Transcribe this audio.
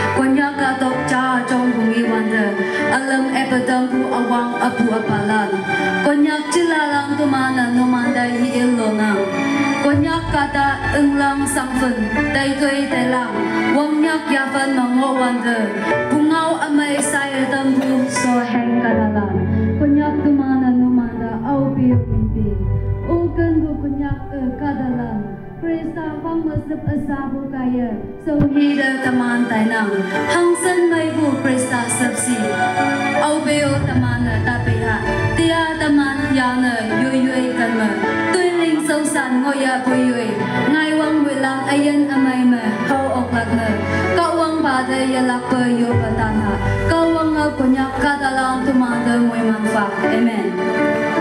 Konya katok cha trong bungi wanda alam epedang bu awang abu apalan Konya cilalang tu mana no manda hi ilona Konya kata englang sangfen dai tui dai lang wang nyak yavan mango wanda bungau amai saya tambu so heng kanalan Konya tu mana no manda au biu mimpi Ukan bu konya kadalan Krista phong masuk asabu kaya so hida taman tainang hang sen mai bu Krista sabsi au beo taman tapiha tia taman yana yui yui kanma tui ling sâu san ngoya bui yui ngai wang wilang ayan amai ma hau ok lakna kau wang pada yalak pe yo batana kau wang konyak kadalang tumanda mui manfa amen